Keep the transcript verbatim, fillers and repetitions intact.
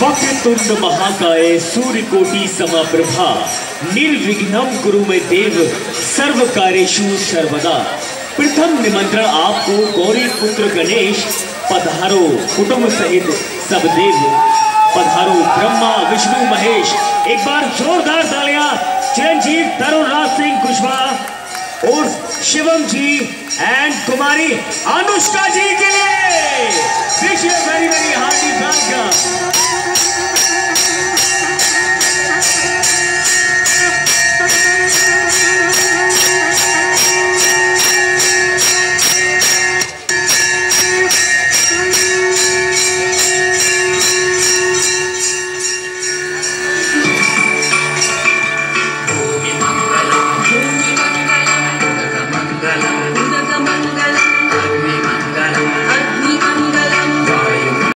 वक्रतुंड महाकाय सूर्यकोटि समप्रभा निर्विघ्नं कुरु मे देव सर्व कार्येषु सर्वदा। प्रथम निमंत्रण आपको गौरी पुत्र गणेश पधारो कुटुंब सहित सब देव पधारो ब्रह्मा विष्णु महेश। एक बार जोरदार तालियां चिरंजीव तरुण राज सिंह कुशवाहा और शिवम जी एंड कुमारी अनुष्का जी के